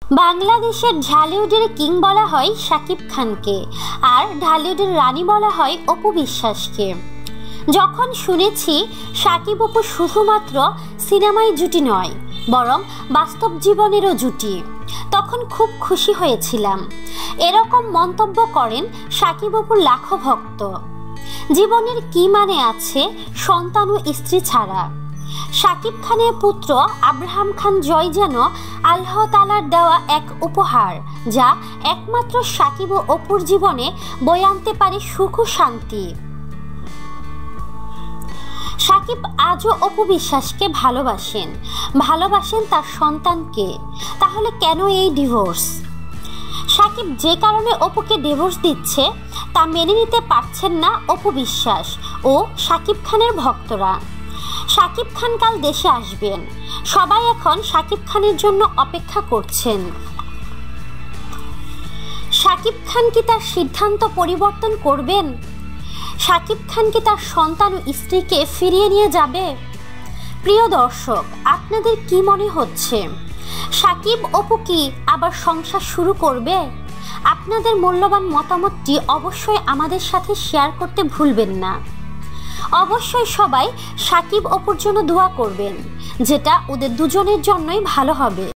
বাংলাদেশের ঢালিউডের কিং বলা হয় শাকিব খানকে, আর ঢালিউডের রানী বলা হয় অপু বিশ্বাসকে। যখন শুনেছি শাকিব অপু শুধুমাত্র সিনেমায় জুটি নয়, বরং বাস্তব জীবনেরও জুটি, তখন খুব খুশি হয়েছিলাম। এরকম মন্তব্য করেন শাকিব অপুর লাখো ভক্ত। জীবনের কি মানে আছে সন্তান ও স্ত্রী ছাড়া? শাকিব খানের পুত্র আব্রাহাম খান জয় যেন আল্লাহ তাআলার দেওয়া এক উপহার, যা একমাত্র শাকিব ও অপুর জীবনে বয়ে আনতে পারে সুখ ও শান্তি। শাকিব আজও অপু বিশ্বাসকে ভালোবাসেন তার সন্তানকে। তাহলে কেন এই ডিভোর্স? শাকিব যে কারণে অপুকে ডিভোর্স দিচ্ছে তা মেনে নিতে পারছেন না অপু বিশ্বাস ও শাকিব খানের ভক্তরা। শাকিব খান কাল দেশে আসবেন, সবাই এখন শাকিব খানের জন্য অপেক্ষা করছেন। শাকিব খান কি তার সিদ্ধান্ত পরিবর্তন করবেন? শাকিব খান কি তার সন্তান ও স্ত্রীকে ফিরিয়ে নিয়ে যাবে? প্রিয় দর্শক, আপনাদের কি মনে হচ্ছে? শাকিব অপু কি আবার সংসার শুরু করবে? আপনাদের মূল্যবান মতামতটি অবশ্যই আমাদের সাথে শেয়ার করতে ভুলবেন না। অবশ্যই সবাই শাকিব অপুর জন্য দোয়া করবেন, যেটা ওদের দুজনের জন্যই ভালো হবে।